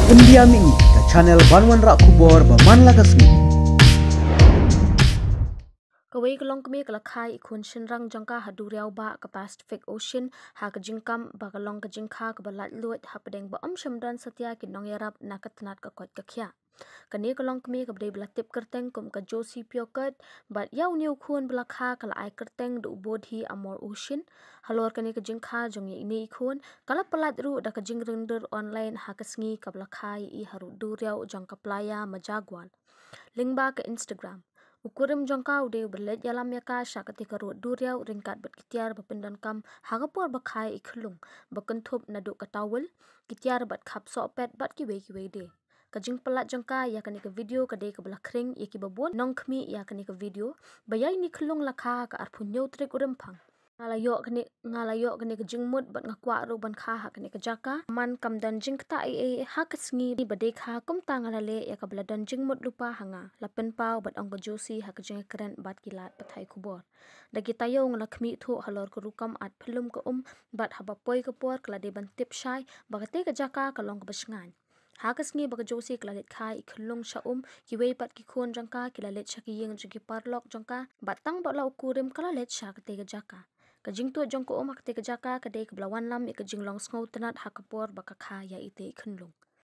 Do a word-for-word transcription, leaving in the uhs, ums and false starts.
India Mini ke channel Banwan Rak Kubor Baman Lagasmi. Kawai kelong kami kelakai ikun shenrang jangka haduriau ba ke Pacific Ocean ha kejingkam ba kelong kejingka ke balat luat ha pedeng ba om syamdan setia kinong yarap nakatanat ke kot kekia. Kani kelong kami ke bedai belatip kerteng kum ke Josie Piokat bat yau niu kun belakha kala ai kerteng du bodhi amor ocean halor kani kejingka jong ye ini ikun kala pelat ru da kejing render online ha kesngi ke belakha i haru duriau jangka playa majagwal. Link ba ke Instagram. Ukurim jongkau de berlet yalam yaka syak ketika ruat duriau ringkat berkitiar berpendan kam hagapur bakai iklung berkentup naduk ketawel kitiar bat kap sopet bat kiwe kiwe de. Kajing pelat jongka ya kani ke video kade ke belah kering ya ki babon nong kmi ya kani ke video bayai ni kelung lakha ke arpun trik urempang. Ngalayok kani ngalayok kani ke jingmut bat ngakwa ru ban kha ha kani ke jaka man kam dan jing kta e ha kesngi ni bade kha kum ta ngalale ya ka dan jingmut lupa hanga lapen pau bat ong josi ha ke jing keren bat kilat pathai kubor dagi tayo nglakmi thu halor ke rukam at pelum ke um bat haba poi ke por kala de ban tip shai bagate ke jaka kalong ke besngan. Hakas ngi baga josi kelalit kai ikhulung sya um kiwe pat ki khon jangka kilalit sya ki yeng jengki parlok jangka batang bat lau kurim kelalit sya kete ke jaka. Kajing tu jongko um kete ke jaka kade ke belawan lam ya kajing long sngau tenat hakapor baka kha ya ite ikhulung.